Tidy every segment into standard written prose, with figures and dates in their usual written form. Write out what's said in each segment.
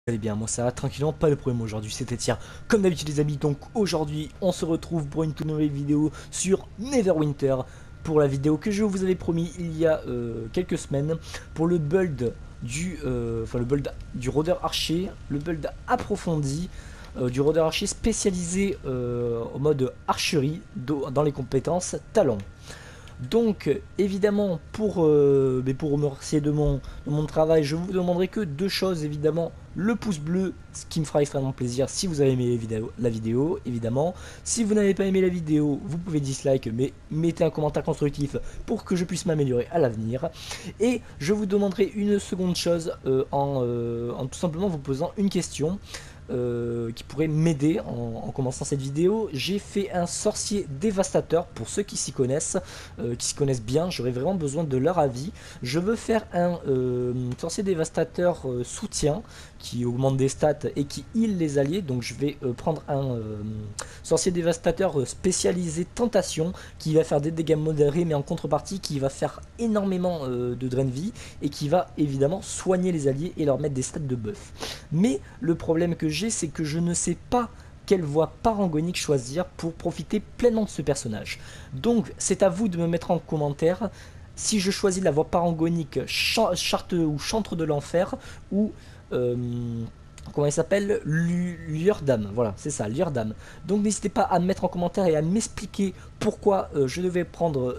Allez bien, moi ça va tranquillement, pas de problème aujourd'hui, c'était tiens, comme d'habitude les amis, donc aujourd'hui on se retrouve pour une toute nouvelle vidéo sur Neverwinter, pour la vidéo que je vous avais promis il y a quelques semaines, pour le build le build du rôdeur archer, le build approfondi, du rôdeur archer spécialisé au mode archerie dans les compétences talent. Donc évidemment pour me remercier de mon travail, je vous demanderai que deux choses évidemment. Le pouce bleu, ce qui me fera extrêmement plaisir si vous avez aimé la vidéo évidemment. Si vous n'avez pas aimé la vidéo, vous pouvez dislike, mais mettez un commentaire constructif pour que je puisse m'améliorer à l'avenir. Et je vous demanderai une seconde chose en tout simplement vous posant une question. Qui pourrait m'aider en commençant cette vidéo. J'ai fait un sorcier dévastateur pour ceux qui s'y connaissent bien. J'aurais vraiment besoin de leur avis. Je veux faire un sorcier dévastateur soutien qui augmente des stats et qui heal les alliés. Donc je vais prendre un sorcier dévastateur spécialisé tentation qui va faire des dégâts modérés, mais en contrepartie qui va faire énormément de drain de vie et qui va évidemment soigner les alliés et leur mettre des stats de buff. Mais le problème que j'ai, c'est que je ne sais pas quelle voie parangonique choisir pour profiter pleinement de ce personnage. Donc c'est à vous de me mettre en commentaire si je choisis la voie parangonique charte ou chantre de l'enfer ou euh, comment il s'appelle, Liurdam, voilà c'est ça, Liurdam. Donc n'hésitez pas à me mettre en commentaire et à m'expliquer pourquoi je devais prendre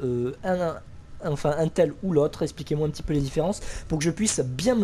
un tel ou l'autre. Expliquez-moi un petit peu les différences pour que je puisse bien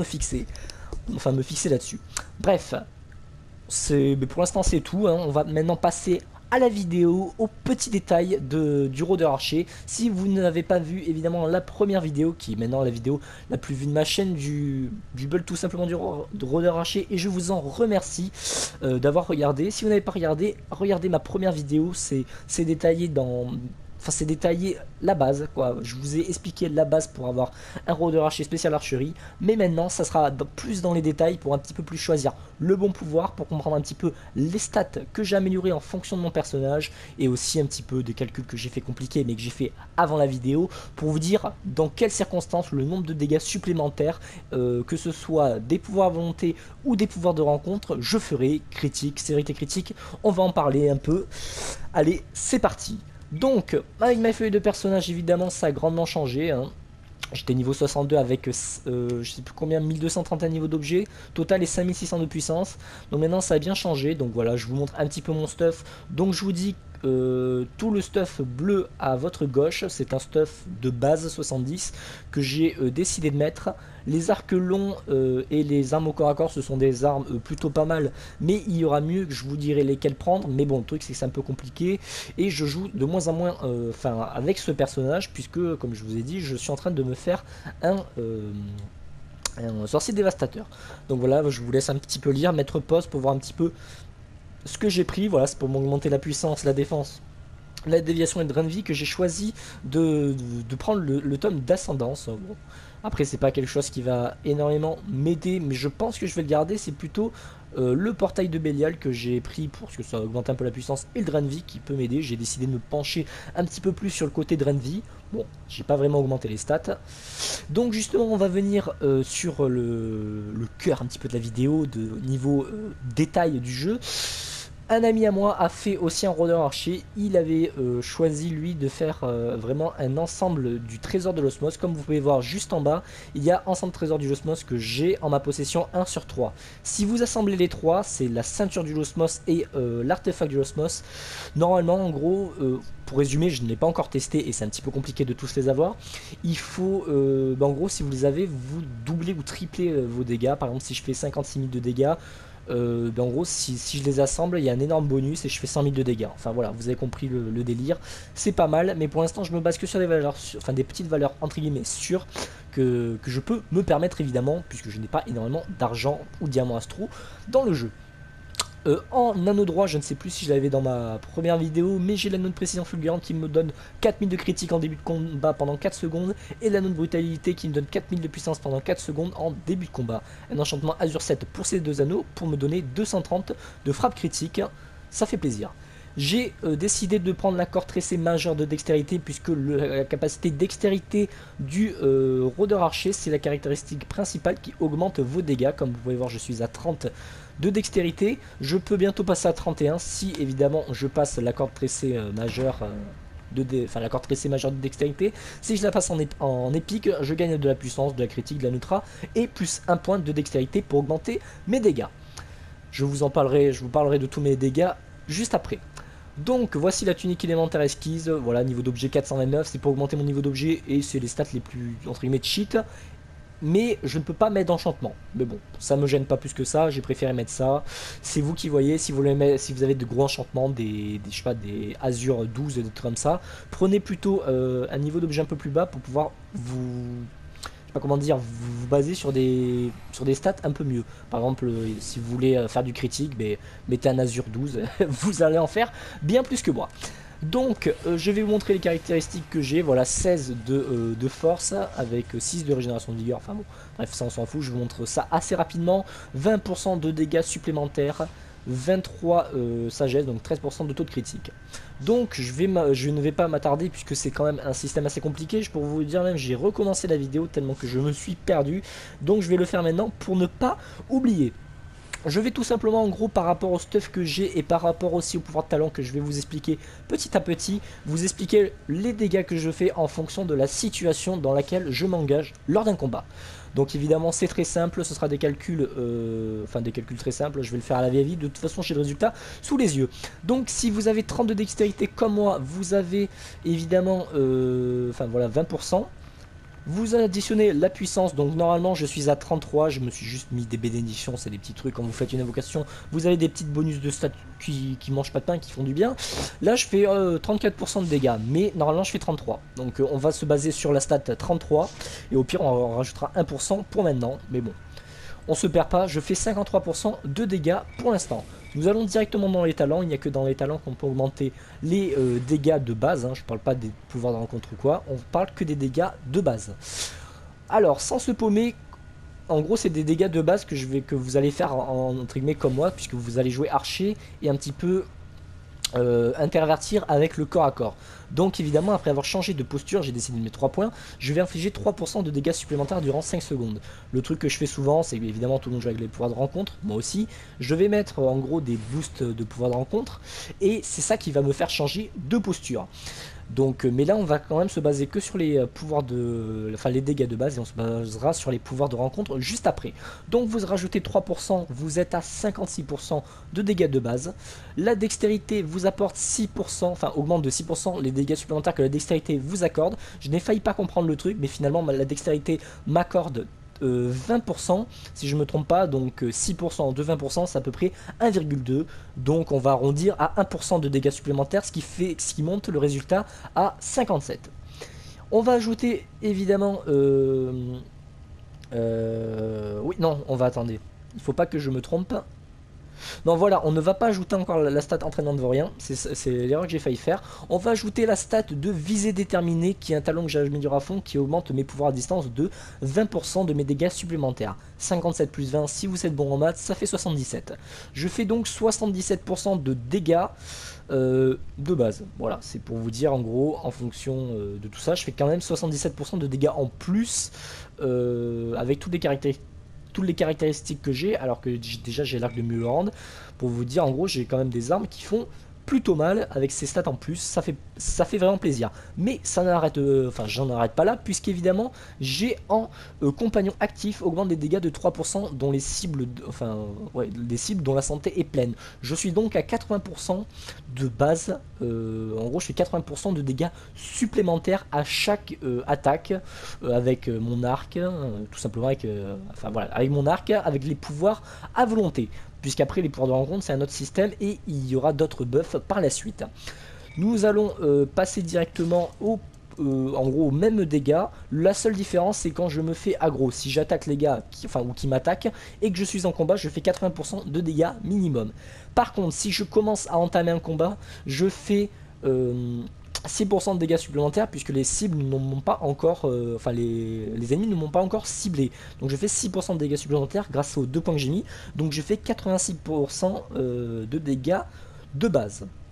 me fixer là-dessus. Bref, mais pour l'instant c'est tout, hein. On va maintenant passer à la vidéo, aux petits détails du rôdeur archer. Si vous n'avez pas vu évidemment la première vidéo, qui est maintenant la vidéo la plus vue de ma chaîne du build tout simplement du rôdeur archer, et je vous en remercie d'avoir regardé. Si vous n'avez pas regardé, regardez ma première vidéo, c'est détaillé dans... Enfin, c'est détaillé la base, quoi. Je vous ai expliqué la base pour avoir un rôdeur archer spécial archerie. Mais maintenant, ça sera plus dans les détails pour un petit peu plus choisir le bon pouvoir, pour comprendre un petit peu les stats que j'ai améliorées en fonction de mon personnage. Et aussi un petit peu des calculs que j'ai fait compliqués, mais que j'ai fait avant la vidéo, pour vous dire dans quelles circonstances le nombre de dégâts supplémentaires, que ce soit des pouvoirs à volonté ou des pouvoirs de rencontre, je ferai. Critique, sévérité critique, on va en parler un peu. Allez, c'est parti. Donc, avec ma feuille de personnage, évidemment, ça a grandement changé, hein. J'étais niveau 62 avec, je sais plus combien, 1231 niveaux d'objets, total et 5600 de puissance. Donc maintenant, ça a bien changé. Donc voilà, je vous montre un petit peu mon stuff. Donc je vous dis, tout le stuff bleu à votre gauche, c'est un stuff de base 70 que j'ai décidé de mettre. Les arcs longs et les armes au corps à corps, ce sont des armes plutôt pas mal, mais il y aura mieux, que je vous dirai lesquelles prendre. Mais bon, le truc c'est que c'est un peu compliqué et je joue de moins en moins avec ce personnage, puisque comme je vous ai dit, je suis en train de me faire un sorcier dévastateur. Donc voilà, je vous laisse un petit peu lire, mettre pause pour voir un petit peu ce que j'ai pris. Voilà, c'est pour m'augmenter la puissance, la défense, la déviation et le drain de vie que j'ai choisi de prendre le tome d'ascendance. Bon. Après, c'est pas quelque chose qui va énormément m'aider, mais je pense que je vais le garder. C'est plutôt le portail de Bélial que j'ai pris pour que ça augmente un peu la puissance et le drain de vie qui peut m'aider. J'ai décidé de me pencher un petit peu plus sur le côté drain de vie. Bon, j'ai pas vraiment augmenté les stats. Donc justement, on va venir sur le cœur un petit peu de la vidéo, de niveau détail du jeu. Un ami à moi a fait aussi un rôdeur archer. Il avait choisi lui de faire vraiment un ensemble du trésor de l'osmose. Comme vous pouvez voir juste en bas, il y a ensemble trésor du osmose que j'ai en ma possession 1 sur 3. Si vous assemblez les trois, c'est la ceinture du osmose et l'artefact du osmose. Normalement, en gros, pour résumer, je ne l'ai pas encore testé et c'est un petit peu compliqué de tous les avoir. Il faut, en gros, si vous les avez, vous doublez ou triplez vos dégâts. Par exemple, si je fais 56 000 de dégâts, en gros si je les assemble il y a un énorme bonus et je fais 100 000 de dégâts. Enfin voilà, vous avez compris le délire, c'est pas mal, mais pour l'instant je me base que sur des valeurs, enfin des petites valeurs entre guillemets sûres que je peux me permettre évidemment, puisque je n'ai pas énormément d'argent ou diamants astro dans le jeu. En anneau droit, je ne sais plus si je l'avais dans ma première vidéo, mais j'ai l'anneau de précision fulgurante qui me donne 4000 de critique en début de combat pendant 4 secondes, et l'anneau de brutalité qui me donne 4000 de puissance pendant 4 secondes en début de combat. Un enchantement Azur 7 pour ces deux anneaux, pour me donner 230 de frappe critique, ça fait plaisir. j'ai décidé de prendre l'accord tressé majeur de dextérité, puisque la capacité dextérité du rôdeur archer, c'est la caractéristique principale qui augmente vos dégâts. Comme vous pouvez voir, je suis à 30 de dextérité, je peux bientôt passer à 31 si évidemment je passe l'accord tressé majeur enfin l'accord tressé majeur de dextérité. Si je la passe en épique, je gagne de la puissance, de la critique, de la neutra et plus un point de dextérité pour augmenter mes dégâts. Je vous parlerai de tous mes dégâts juste après. Donc voici la tunique élémentaire esquisse, voilà, niveau d'objet 429, c'est pour augmenter mon niveau d'objet et c'est les stats les plus entre guillemets cheat. Mais je ne peux pas mettre d'enchantement. Mais bon, ça me gêne pas plus que ça, j'ai préféré mettre ça. C'est vous qui voyez, si vous avez de gros enchantements, je sais pas, des Azure 12, des trucs comme ça, prenez plutôt un niveau d'objet un peu plus bas pour pouvoir je sais pas comment dire, vous baser sur des stats un peu mieux. Par exemple, si vous voulez faire du critique, mettez un Azure 12, vous allez en faire bien plus que moi. Donc je vais vous montrer les caractéristiques que j'ai, voilà, 16 de force avec 6 de régénération de vigueur, enfin bon, bref, ça on s'en fout, je vous montre ça assez rapidement. 20% de dégâts supplémentaires, 23 sagesse, donc 13% de taux de critique. Donc je ne vais pas m'attarder puisque c'est quand même un système assez compliqué, pour vous dire même, j'ai recommencé la vidéo tellement que je me suis perdu, donc je vais le faire maintenant pour ne pas oublier. Je vais tout simplement en gros par rapport au stuff que j'ai et par rapport aussi au pouvoir de talent que je vais vous expliquer petit à petit, vous expliquer les dégâts que je fais en fonction de la situation dans laquelle je m'engage lors d'un combat. Donc évidemment c'est très simple, ce sera des calculs, des calculs très simples, je vais le faire à la vieille vie, de toute façon j'ai le résultat sous les yeux. Donc si vous avez 30 de dextérité comme moi, vous avez évidemment, 20%. Vous additionnez la puissance, donc normalement je suis à 33, je me suis juste mis des bénédictions, c'est des petits trucs, quand vous faites une invocation, vous avez des petites bonus de stats qui mangent pas de pain, qui font du bien. Là je fais 34% de dégâts, mais normalement je fais 33, donc on va se baser sur la stat 33, et au pire on rajoutera 1% pour maintenant, mais bon. On se perd pas, je fais 53% de dégâts pour l'instant. Nous allons directement dans les talents, il n'y a que dans les talents qu'on peut augmenter les dégâts de base, hein. Je parle pas des pouvoirs de rencontre ou quoi, on parle que des dégâts de base. Alors, sans se paumer, en gros c'est des dégâts de base que vous allez faire entre guillemets comme moi, puisque vous allez jouer archer et un petit peu intervertir avec le corps à corps. Donc évidemment après avoir changé de posture, j'ai décidé de mettre 3 points, je vais infliger 3% de dégâts supplémentaires durant 5 secondes. Le truc que je fais souvent, c'est évidemment tout le monde joue avec les pouvoirs de rencontre, moi aussi, je vais mettre en gros des boosts de pouvoirs de rencontre, et c'est ça qui va me faire changer de posture. Donc, mais là on va quand même se baser que sur les pouvoirs les dégâts de base, et on se basera sur les pouvoirs de rencontre juste après. Donc vous rajoutez 3%, vous êtes à 56% de dégâts de base. La dextérité vous apporte 6%, enfin augmente de 6% les dégâts supplémentaires que la dextérité vous accorde. Je n'ai failli pas comprendre le truc, mais finalement la dextérité m'accorde 20% si je me trompe pas, donc 6% de 20% c'est à peu près 1,2, donc on va arrondir à 1% de dégâts supplémentaires, ce qui monte le résultat à 57. On va ajouter évidemment oui non on va attendre, il faut pas que je me trompe. Non voilà, on ne va pas ajouter encore la stat entraînement de vaurien, c'est l'erreur que j'ai failli faire. On va ajouter la stat de visée déterminée, qui est un talent que j'améliore à fond, qui augmente mes pouvoirs à distance de 20% de mes dégâts supplémentaires. 57 plus 20, si vous êtes bon en maths, ça fait 77. Je fais donc 77% de dégâts de base. Voilà, c'est pour vous dire en gros, en fonction de tout ça, je fais quand même 77% de dégâts en plus, avec toutes les caractéristiques que j'ai, alors que déjà j'ai l'arc de Mulhorn. Pour vous dire en gros, j'ai quand même des armes qui font plutôt mal avec ces stats en plus, ça fait vraiment plaisir. Mais ça n'arrête, j'en arrête pas là, puisqu'évidemment j'ai en compagnon actif augmente des dégâts de 3% dont les cibles, des cibles dont la santé est pleine. Je suis donc à 80% de base, en gros je fais 80% de dégâts supplémentaires à chaque attaque avec mon arc, tout simplement avec, avec mon arc, avec les pouvoirs à volonté. Puisqu'après les pouvoirs de rencontre c'est un autre système et il y aura d'autres buffs par la suite. Nous allons passer directement en gros aux mêmes dégâts. La seule différence c'est quand je me fais aggro. Si j'attaque les gars qui m'attaquent et que je suis en combat, je fais 80% de dégâts minimum. Par contre si je commence à entamer un combat, je fais 6% de dégâts supplémentaires puisque les cibles ne m'ont pas encore, les ennemis ne m'ont pas encore ciblé. Donc je fais 6% de dégâts supplémentaires grâce aux 2 points que j'ai mis. Donc je fais 86% de dégâts de base.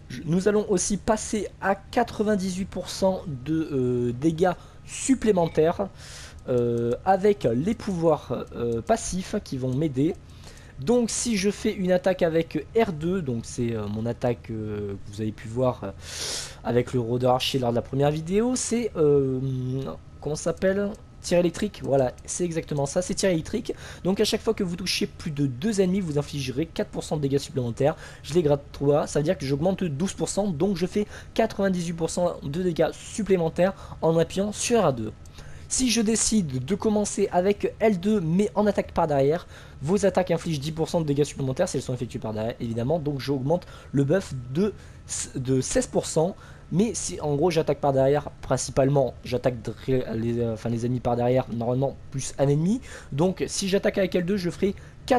Nous allons aussi passer à 98% de dégâts supplémentaires avec les pouvoirs passifs qui vont m'aider. Donc si je fais une attaque avec R2, donc c'est mon attaque que vous avez pu voir avec le rôdeur archer lors de la première vidéo, c'est comment ça s'appelle, tir électrique. Voilà, c'est exactement ça, c'est tir électrique. Donc à chaque fois que vous touchez plus de 2 ennemis, vous infligerez 4% de dégâts supplémentaires. Je les grade 3, ça veut dire que j'augmente 12%, donc je fais 98% de dégâts supplémentaires en appuyant sur R2. Si je décide de commencer avec L2 mais en attaque par derrière, vos attaques infligent 10% de dégâts supplémentaires si elles sont effectuées par derrière évidemment, donc j'augmente le buff de 16%. Mais si en gros j'attaque par derrière, principalement j'attaque les ennemis par derrière, normalement plus un ennemi. Donc si j'attaque avec L2 je ferai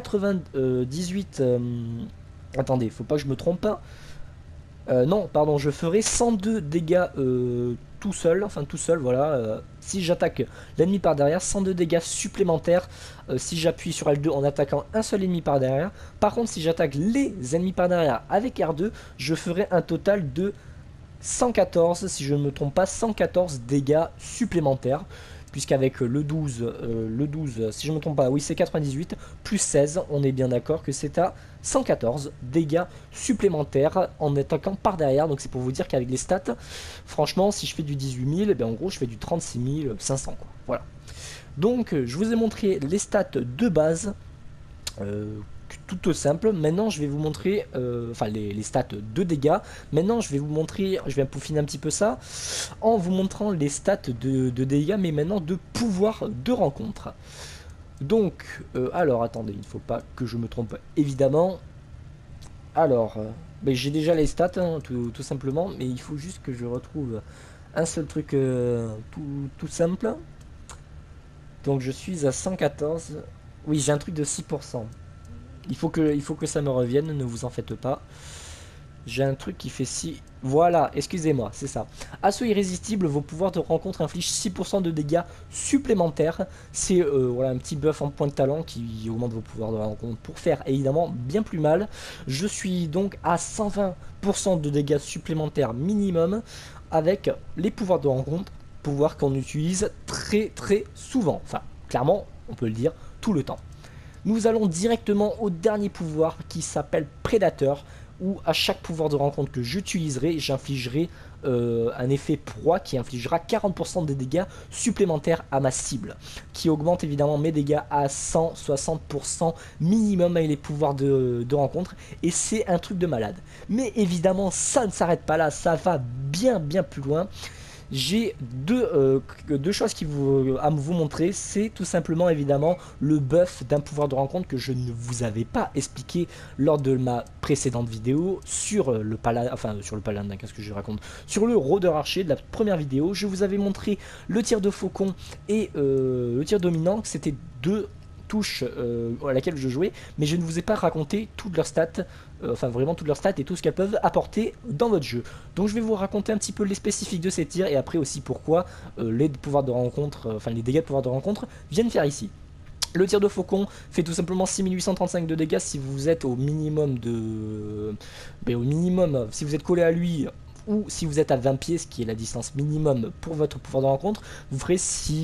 98... attendez, faut pas que je me trompe pas. Non, pardon, je ferai 102 dégâts tout seul, voilà. Si j'attaque l'ennemi par derrière, 102 dégâts supplémentaires si j'appuie sur L2 en attaquant un seul ennemi par derrière. Par contre, si j'attaque les ennemis par derrière avec R2, je ferai un total de 114, si je ne me trompe pas, 114 dégâts supplémentaires. Puisqu'avec le 12, si je ne me trompe pas, oui c'est 98, plus 16, on est bien d'accord que c'est à 114 dégâts supplémentaires en attaquant par derrière. Donc c'est pour vous dire qu'avec les stats, franchement si je fais du 18 000, ben en gros je fais du 36 500 quoi. Voilà. Donc je vous ai montré les stats de base. Tout simple. Maintenant je vais vous montrer enfin les stats de dégâts. Maintenant je vais vous montrer, je vais peaufiner un petit peu ça en vous montrant les stats de dégâts, mais maintenant de pouvoir de rencontre. Donc alors attendez, il ne faut pas que je me trompe évidemment. Alors ben, j'ai déjà les stats hein, tout simplement, mais il faut juste que je retrouve un seul truc tout simple. Donc je suis à 114. Oui, j'ai un truc de 6%. Il faut que ça me revienne, ne vous en faites pas. J'ai un truc qui fait 6... Voilà, excusez-moi, c'est ça. Assaut irrésistible, vos pouvoirs de rencontre infligent 6% de dégâts supplémentaires. C'est voilà, un petit buff en point de talent qui augmente vos pouvoirs de rencontre pour faire évidemment bien plus mal. Je suis donc à 120% de dégâts supplémentaires minimum avec les pouvoirs de rencontre. Pouvoirs qu'on utilise très souvent. Enfin, clairement, on peut le dire, tout le temps. Nous allons directement au dernier pouvoir qui s'appelle Prédateur, où à chaque pouvoir de rencontre que j'utiliserai, j'infligerai un effet proie qui infligera 40% des dégâts supplémentaires à ma cible, qui augmente évidemment mes dégâts à 160% minimum avec les pouvoirs de rencontre, et c'est un truc de malade. Mais évidemment ça ne s'arrête pas là, ça va bien plus loin. J'ai deux choses à vous montrer. C'est tout simplement évidemment le buff d'un pouvoir de rencontre que je ne vous avais pas expliqué lors de ma précédente vidéo sur le paladin, enfin sur le paladin, qu'est-ce que je raconte, sur le rôdeur archer de la première vidéo. Je vous avais montré le tir de faucon et le tir dominant, c'était deux touche à laquelle je jouais, mais je ne vous ai pas raconté toutes leurs stats, enfin vraiment toutes leurs stats et tout ce qu'elles peuvent apporter dans votre jeu. Donc je vais vous raconter un petit peu les spécifiques de ces tirs et après aussi pourquoi les pouvoirs de rencontre, enfin les dégâts de pouvoir de rencontre viennent faire ici. Le tir de faucon fait tout simplement 6835 de dégâts si vous êtes au minimum de... au minimum, si vous êtes collé à lui, ou si vous êtes à 20 pieds, ce qui est la distance minimum pour votre pouvoir de rencontre, vous ferez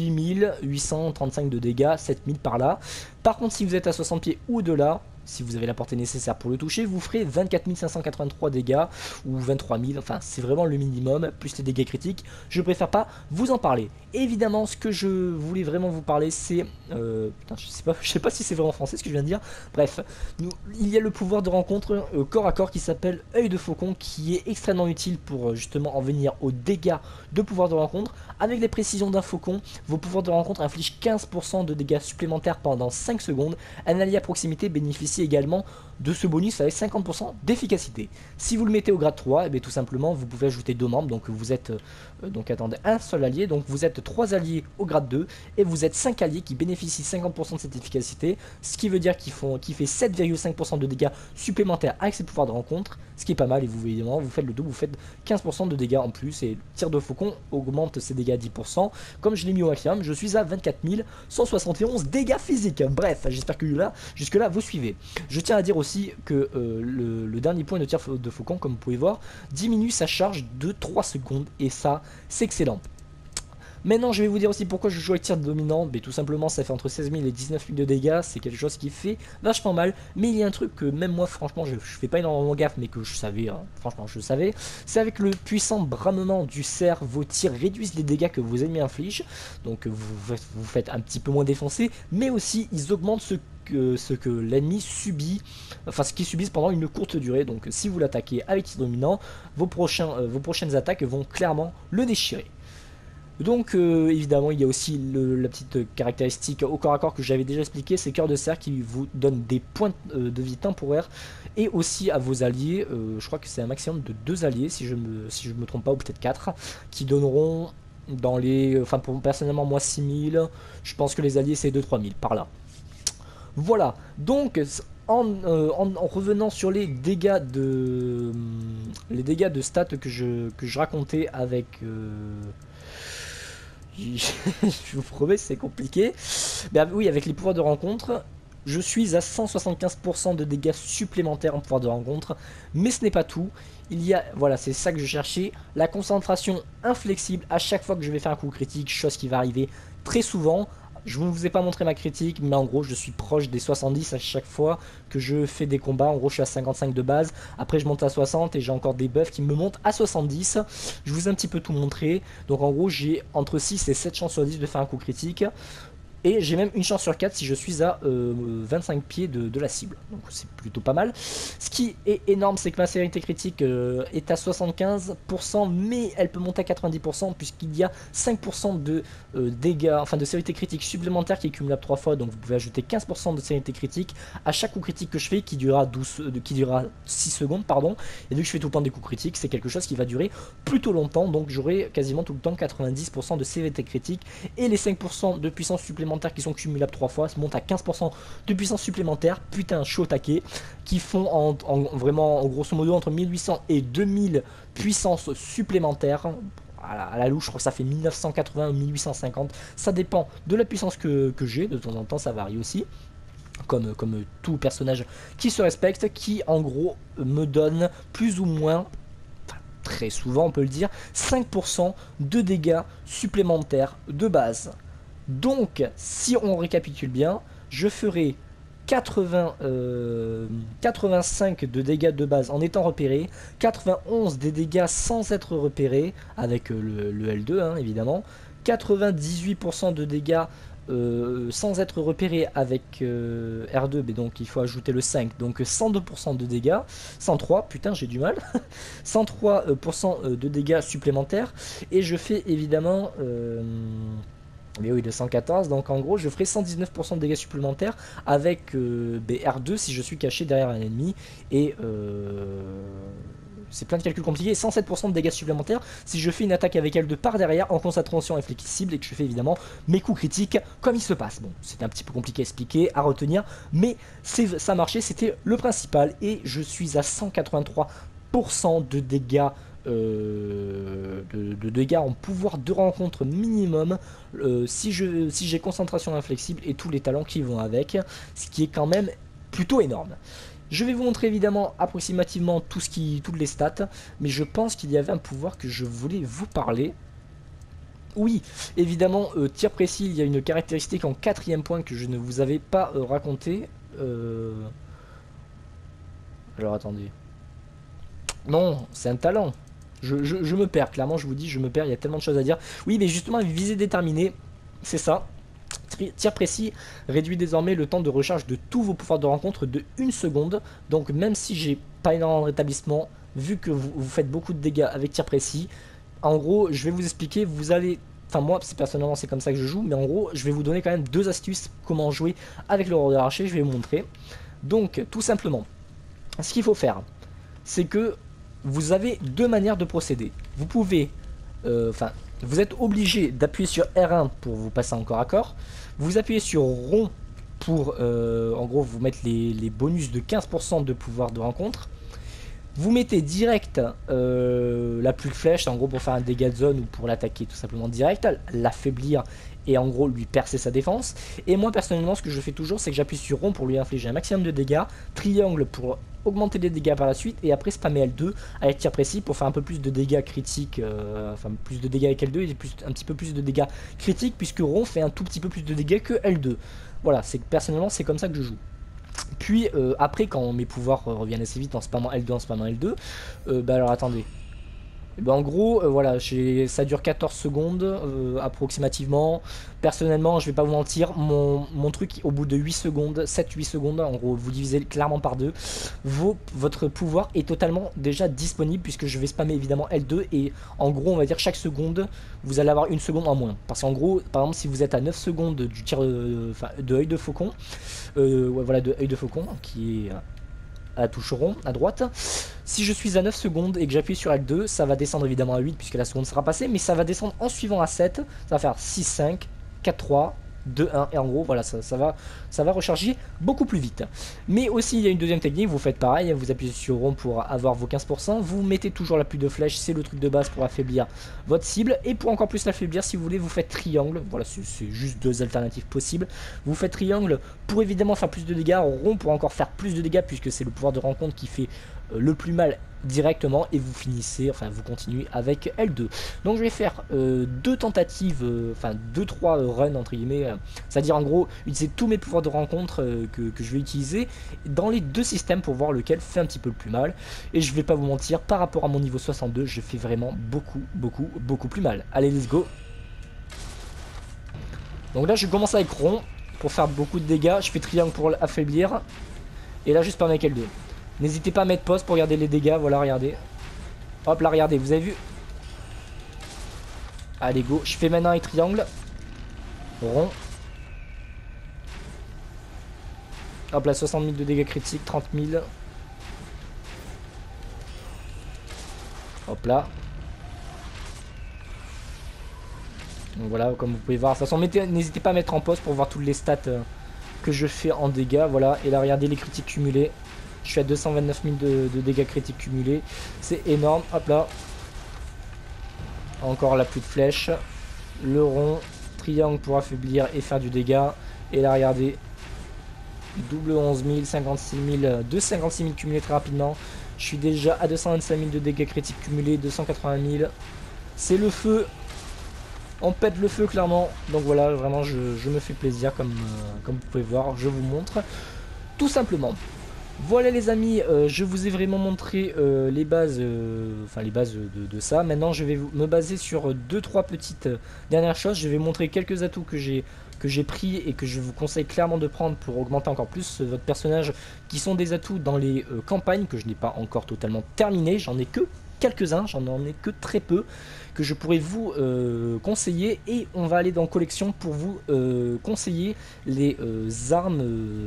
6835 de dégâts, 7000 par là. Par contre, si vous êtes à 60 pieds ou au-delà, si vous avez la portée nécessaire pour le toucher, vous ferez 24 583 dégâts, ou 23 000, enfin c'est vraiment le minimum, plus les dégâts critiques. Je préfère pas vous en parler. Évidemment, ce que je voulais vraiment vous parler, c'est... putain, je sais pas si c'est vraiment français ce que je viens de dire. Bref, il y a le pouvoir de rencontre corps à corps qui s'appelle œil de faucon, qui est extrêmement utile pour justement en venir aux dégâts de pouvoir de rencontre. Avec les précisions d'un faucon, vos pouvoirs de rencontre infligent 15% de dégâts supplémentaires pendant 5 secondes. Un allié à proximité bénéficie également de ce bonus avec 50% d'efficacité. Si vous le mettez au grade 3, et bien tout simplement vous pouvez ajouter 2 membres, donc vous êtes donc attendez, un seul allié, donc vous êtes 3 alliés au grade 2 et vous êtes 5 alliés qui bénéficient 50% de cette efficacité, ce qui veut dire qu'il fait 7,5% de dégâts supplémentaires avec ses pouvoirs de rencontre, ce qui est pas mal. Et vous évidemment vous faites le double, vous faites 15% de dégâts en plus, et le tir de faucon augmente ses dégâts à 10%. Comme je l'ai mis au maximum, je suis à 24 171 dégâts physiques. Bref, j'espère que jusque là vous suivez. Je tiens à dire aussi que le dernier point de tir de faucon, comme vous pouvez voir, diminue sa charge de 3 secondes, et ça, c'est excellent. Maintenant, je vais vous dire aussi pourquoi je joue avec tir dominant. Mais tout simplement, ça fait entre 16 000 et 19 000 de dégâts. C'est quelque chose qui fait vachement mal. Mais il y a un truc que même moi, franchement, je fais pas énormément gaffe, mais que je savais, hein, franchement, je savais. C'est avec le puissant bramement du cerf, vos tirs réduisent les dégâts que vos ennemis infligent. Donc, vous faites un petit peu moins défoncer. Mais aussi, ils augmentent ce que l'ennemi subit, enfin ce qu'ils subissent pendant une courte durée. Donc, si vous l'attaquez avec tir dominant, vos prochaines attaques vont clairement le déchirer. Donc évidemment il y a aussi la petite caractéristique au corps à corps que j'avais déjà expliqué, c'est cœur de cerf qui vous donne des points de vie temporaires, et aussi à vos alliés, je crois que c'est un maximum de 2 alliés si je me trompe pas, ou peut-être 4, qui donneront dans les, enfin pour personnellement moi 6000, je pense que les alliés c'est 2-3000 par là. Voilà, donc en revenant sur les dégâts de stats que je racontais avec je vous promets c'est compliqué. Ben oui, avec les pouvoirs de rencontre, je suis à 175% de dégâts supplémentaires en pouvoir de rencontre. Mais ce n'est pas tout. Il y a, voilà, c'est ça que je cherchais, la concentration inflexible à chaque fois que je vais faire un coup critique, chose qui va arriver très souvent. Je ne vous ai pas montré ma critique, mais en gros je suis proche des 70 à chaque fois que je fais des combats. En gros je suis à 55 de base, après je monte à 60 et j'ai encore des buffs qui me montent à 70. Je vous ai un petit peu tout montré, donc en gros j'ai entre 6 et 7 chances sur 10 de faire un coup critique. Et j'ai même une chance sur 4 si je suis à 25 pieds de la cible. Donc c'est plutôt pas mal. Ce qui est énorme, c'est que ma sévérité critique est à 75%, mais elle peut monter à 90% puisqu'il y a 5% de dégâts, enfin de sévérité critique supplémentaire qui est cumulable 3 fois. Donc vous pouvez ajouter 15% de sévérité critique à chaque coup critique que je fais qui durera 6 secondes. Pardon. Et vu que je fais tout le temps des coups critiques, c'est quelque chose qui va durer plutôt longtemps. Donc j'aurai quasiment tout le temps 90% de sévérité critique, et les 5% de puissance supplémentaire qui sont cumulables 3 fois, ça monte à 15% de puissance supplémentaire. Putain, chaud taqué, qui font vraiment en grosso modo entre 1800 et 2000 puissance supplémentaires. À la louche, je crois que ça fait 1980 ou 1850. Ça dépend de la puissance que j'ai. De temps en temps, ça varie aussi. Comme tout personnage qui se respecte, qui en gros me donne plus ou moins, très souvent on peut le dire, 5% de dégâts supplémentaires de base. Donc, si on récapitule bien, je ferai 85 de dégâts de base en étant repéré, 91 des dégâts sans être repéré, avec le L2 hein, évidemment, 98% de dégâts sans être repéré avec R2, mais donc il faut ajouter le 5, donc 102% de dégâts, 103, putain j'ai du mal, 103% de dégâts supplémentaires, et je fais évidemment... mais oui, de 114, donc en gros je ferai 119% de dégâts supplémentaires avec R2 si je suis caché derrière un ennemi, et c'est plein de calculs compliqués. 107% de dégâts supplémentaires si je fais une attaque avec L2 par derrière en concentration inflexible et que je fais évidemment mes coups critiques comme il se passe. Bon, c'était un petit peu compliqué à expliquer, à retenir, mais ça marchait, c'était le principal, et je suis à 183% de dégâts de dégâts en pouvoir de rencontre minimum si j'ai concentration inflexible et tous les talents qui vont avec, ce qui est quand même plutôt énorme. Je vais vous montrer évidemment approximativement toutes les stats, mais je pense qu'il y avait un pouvoir que je voulais vous parler. Oui, évidemment, tir précis, il y a une caractéristique en 4e point que je ne vous avais pas raconté. Alors attendez. Non, c'est un talent. Je me perds, clairement je vous dis, je me perds, il y a tellement de choses à dire. Oui, mais justement, visée déterminée, c'est ça. Tir précis réduit désormais le temps de recharge de tous vos pouvoirs de rencontre de 1 seconde. Donc même si j'ai pas énormément de rétablissement, vu que vous faites beaucoup de dégâts avec tir précis, en gros, je vais vous expliquer, vous allez... Enfin moi, personnellement, c'est comme ça que je joue, mais en gros, je vais vous donner quand même 2 astuces comment jouer avec le de l'archer, je vais vous montrer. Donc, tout simplement, ce qu'il faut faire, c'est que vous avez 2 manières de procéder. Vous pouvez, vous êtes obligé d'appuyer sur R1 pour vous passer en corps à corps. Vous appuyez sur rond pour, en gros, vous mettre les bonus de 15% de pouvoir de rencontre. Vous mettez direct la pluie de flèche, en gros pour faire un dégât de zone ou pour l'attaquer tout simplement direct, l'affaiblir et en gros lui percer sa défense. Et moi personnellement ce que je fais toujours c'est que j'appuie sur rond pour lui infliger un maximum de dégâts, triangle pour augmenter les dégâts par la suite et après spammer L2 avec tir précis pour faire un peu plus de dégâts critiques, enfin plus de dégâts avec L2 et un petit peu plus de dégâts critiques puisque rond fait un tout petit peu plus de dégâts que L2. Voilà, personnellement c'est comme ça que je joue. Puis après quand mes pouvoirs reviennent assez vite en spammant L2 bah alors attendez. Et ben en gros, voilà, ça dure 14 secondes approximativement. Personnellement, je vais pas vous mentir, mon truc au bout de 8 secondes, 7-8 secondes, en gros, vous divisez clairement par deux, votre pouvoir est totalement déjà disponible puisque je vais spammer évidemment L2 et en gros, on va dire chaque seconde, vous allez avoir une seconde en moins. Parce qu'en gros, par exemple, si vous êtes à 9 secondes du tir de œil de faucon, ouais, voilà, de œil de faucon, qui est à la touche rond à droite. Si je suis à 9 secondes et que j'appuie sur L2, ça va descendre évidemment à 8 puisque la seconde sera passée, mais ça va descendre en suivant à 7, ça va faire 6, 5, 4, 3, 2, 1, et en gros voilà, ça va recharger beaucoup plus vite. Mais aussi il y a une deuxième technique, vous faites pareil, vous appuyez sur rond pour avoir vos 15%, vous mettez toujours la pluie de flèche, c'est le truc de base pour affaiblir votre cible, et pour encore plus l'affaiblir, si vous voulez, vous faites triangle, voilà, c'est juste deux alternatives possibles. Vous faites triangle pour évidemment faire plus de dégâts, rond pour encore faire plus de dégâts puisque c'est le pouvoir de rencontre qui fait le plus mal directement, et vous finissez, enfin vous continuez avec L2. Donc je vais faire deux tentatives, enfin 2-3 runs entre guillemets, c'est-à-dire en gros utiliser tous mes pouvoirs de rencontre que je vais utiliser dans les deux systèmes pour voir lequel fait un petit peu le plus mal. Et je vais pas vous mentir, par rapport à mon niveau 62, je fais vraiment beaucoup plus mal. Allez, let's go. Donc là je commence avec rond pour faire beaucoup de dégâts, je fais triangle pour l'affaiblir, et là juste par avec L2. N'hésitez pas à mettre pause pour regarder les dégâts, voilà, regardez. Hop là, regardez, vous avez vu? Allez, go, je fais maintenant un triangle. Rond. Hop là, 60 000 de dégâts critiques, 30 000. Hop là. Donc voilà, comme vous pouvez voir. De toute façon, n'hésitez pas à mettre en pause pour voir toutes les stats que je fais en dégâts. Voilà, et là, regardez les critiques cumulées. Je suis à 229 000 de dégâts critiques cumulés. C'est énorme. Hop là. Encore la pluie de flèche. Le rond. Triangle pour affaiblir et faire du dégât. Et là, regardez. Double 11 000, 56 000, 256 000 cumulés très rapidement. Je suis déjà à 225 000 de dégâts critiques cumulés. 280 000. C'est le feu. On pète le feu clairement. Donc voilà, vraiment, je me fais plaisir comme vous pouvez voir. Je vous montre. Tout simplement. Voilà les amis, je vous ai vraiment montré les bases, de ça. Maintenant je vais me baser sur 2-3 petites dernières choses. Je vais montrer quelques atouts que j'ai pris et que je vous conseille clairement de prendre pour augmenter encore plus votre personnage, qui sont des atouts dans les campagnes que je n'ai pas encore totalement terminé. J'en ai que quelques-uns, j'en ai que très peu que je pourrais vous conseiller, et on va aller dans collection pour vous conseiller les armes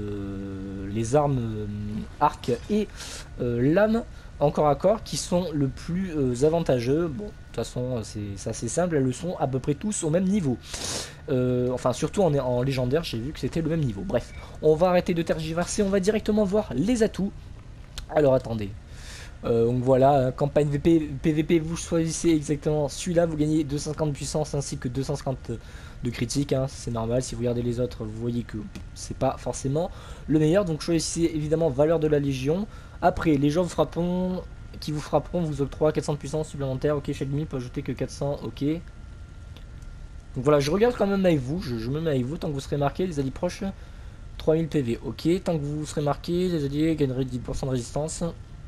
arc et lames en corps à corps qui sont le plus avantageux. Bon, de toute façon c'est assez simple, elles le sont à peu près tous au même niveau, enfin surtout en légendaire, j'ai vu que c'était le même niveau. Bref, on va arrêter de tergiverser, on va directement voir les atouts. Alors attendez. Donc voilà, campagne PVP, vous choisissez exactement celui-là, vous gagnez 250 de puissance ainsi que 250 de critique, hein, c'est normal. Si vous regardez les autres, vous voyez que c'est pas forcément le meilleur, donc choisissez évidemment valeur de la légion. Après, les gens qui vous frapperont vous octroient 400 de puissance supplémentaire. Ok, chaque demi peut ajouter que 400, ok. Donc voilà, je regarde quand même avec vous, je me mets avec vous tant que vous serez marqué. Les alliés proches, 3000 PV, ok. Tant que vous serez marqué, les alliés gagneraient 10% de résistance.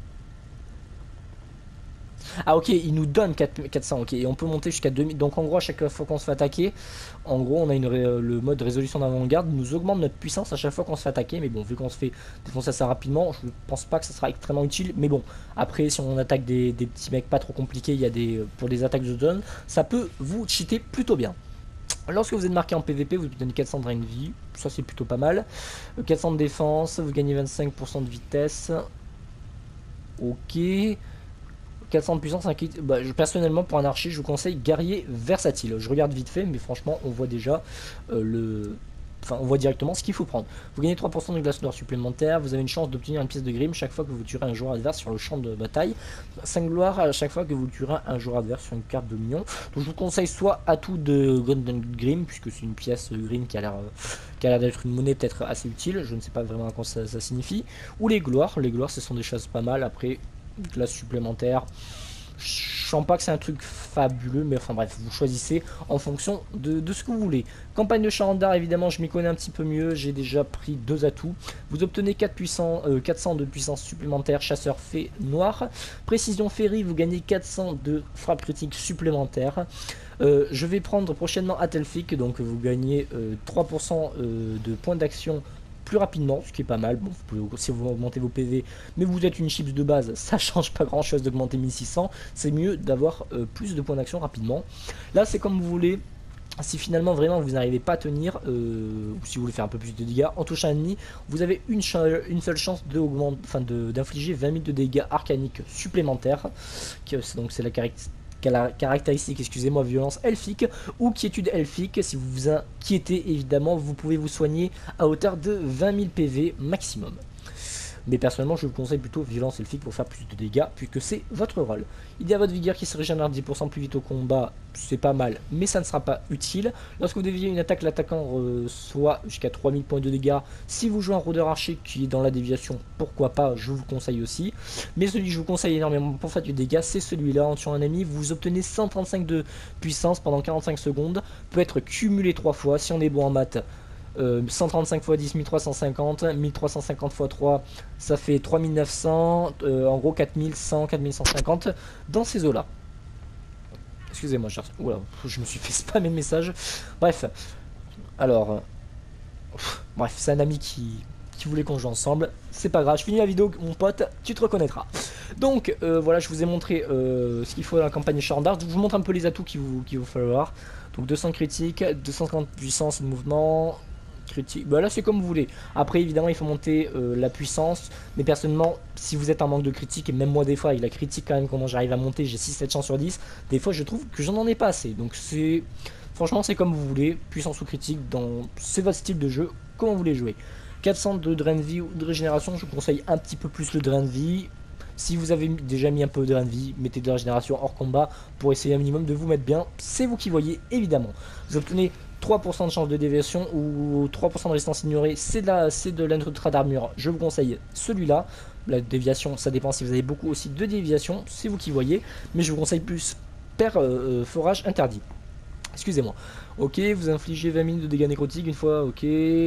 Ah ok, il nous donne 400, ok, et on peut monter jusqu'à 2000, donc en gros à chaque fois qu'on se fait attaquer, en gros on a le mode résolution d'avant-garde, nous augmente notre puissance à chaque fois qu'on se fait attaquer, mais bon, vu qu'on se fait défoncer assez rapidement, je pense pas que ça sera extrêmement utile, mais bon, après si on attaque des petits mecs pas trop compliqués, il y a pour des attaques de zone, ça peut vous cheater plutôt bien. Lorsque vous êtes marqué en PVP, vous donnez 400 de drain de vie, ça c'est plutôt pas mal, 400 de défense, vous gagnez 25% de vitesse, ok. 400 de puissance, bah, personnellement pour un archer je vous conseille guerrier versatile. Je regarde vite fait mais franchement on voit déjà enfin on voit directement ce qu'il faut prendre. Vous gagnez 3% de glace noire supplémentaire, vous avez une chance d'obtenir une pièce de grime chaque fois que vous tuerez un joueur adverse sur le champ de bataille, 5 gloires à chaque fois que vous tuerez un joueur adverse sur une carte dominion. Donc je vous conseille soit atout de Golden Grim, puisque c'est une pièce Grim qui a l'air d'être une monnaie peut-être assez utile, je ne sais pas vraiment à quoi ça signifie, ou les gloires ce sont des choses pas mal. Après glace supplémentaire, je sens pas que c'est un truc fabuleux, mais enfin bref, vous choisissez en fonction de ce que vous voulez. Campagne de Charandar, évidemment, je m'y connais un petit peu mieux, j'ai déjà pris 2 atouts. Vous obtenez 400 de puissance supplémentaire, chasseur fée noir. Précision féerie, vous gagnez 400 de frappe critique supplémentaire. Je vais prendre prochainement Atelfic, donc vous gagnez 3% de points d'action plus rapidement, ce qui est pas mal. Bon, vous pouvez aussi vous augmenter vos PV, mais vous êtes une chips de base, ça change pas grand chose d'augmenter 1600, c'est mieux d'avoir plus de points d'action rapidement. Là c'est comme vous voulez, si finalement vraiment vous n'arrivez pas à tenir, ou si vous voulez faire un peu plus de dégâts en touchant un ennemi, vous avez une seule chance d'infliger 20 000 de dégâts arcaniques supplémentaires, donc c'est la caractéristique, excusez-moi, violence elfique ou quiétude elfique. Si vous vous inquiétez, évidemment, vous pouvez vous soigner à hauteur de 20 000 PV maximum. Mais personnellement, je vous conseille plutôt violence elfique pour faire plus de dégâts, puisque c'est votre rôle. Il y a votre vigueur qui se régénère 10% plus vite au combat, c'est pas mal, mais ça ne sera pas utile. Lorsque vous déviez une attaque, l'attaquant reçoit jusqu'à 3000 points de dégâts. Si vous jouez un rôdeur archer qui est dans la déviation, pourquoi pas, je vous conseille aussi. Mais celui que je vous conseille énormément pour faire du dégât, c'est celui-là. En tuant un ami, vous obtenez 135 de puissance pendant 45 secondes, peut être cumulé 3 fois si on est bon en maths. 135 x 10, 1350, 1350 x 3, ça fait 3900, en gros 4100, 4150 dans ces eaux là. Excusez-moi, je me suis fait spammer le message. Bref, alors, bref, c'est un ami qui voulait qu'on joue ensemble, c'est pas grave, je finis la vidéo, mon pote, tu te reconnaîtras. Donc voilà, je vous ai montré ce qu'il faut dans la campagne Charandar. Je vous montre un peu les atouts qu'il va falloir. Donc 200 critiques, 250 puissance de mouvement, critique, bah là c'est comme vous voulez. Après évidemment il faut monter la puissance, mais personnellement si vous êtes en manque de critique, et même moi des fois avec la critique quand même comment j'arrive à monter, j'ai 6-7 chances sur 10, des fois je trouve que j'en ai pas assez. Donc c'est franchement c'est comme vous voulez, puissance ou critique, c'est votre style de jeu, comment vous voulez jouer. 400 de drain de vie ou de régénération, je vous conseille un petit peu plus le drain de vie. Si vous avez déjà mis un peu de drain de vie, mettez de la régénération hors combat pour essayer un minimum de vous mettre bien, c'est vous qui voyez évidemment. Vous obtenez 3% de chance de déviation ou 3% de résistance ignorée, c'est de l'ultra d'armure, je vous conseille celui-là. La déviation, ça dépend si vous avez beaucoup aussi de déviation, c'est vous qui voyez, mais je vous conseille plus forage interdit. Excusez-moi. Ok, vous infligez 20 000 de dégâts nécrotiques une fois, ok.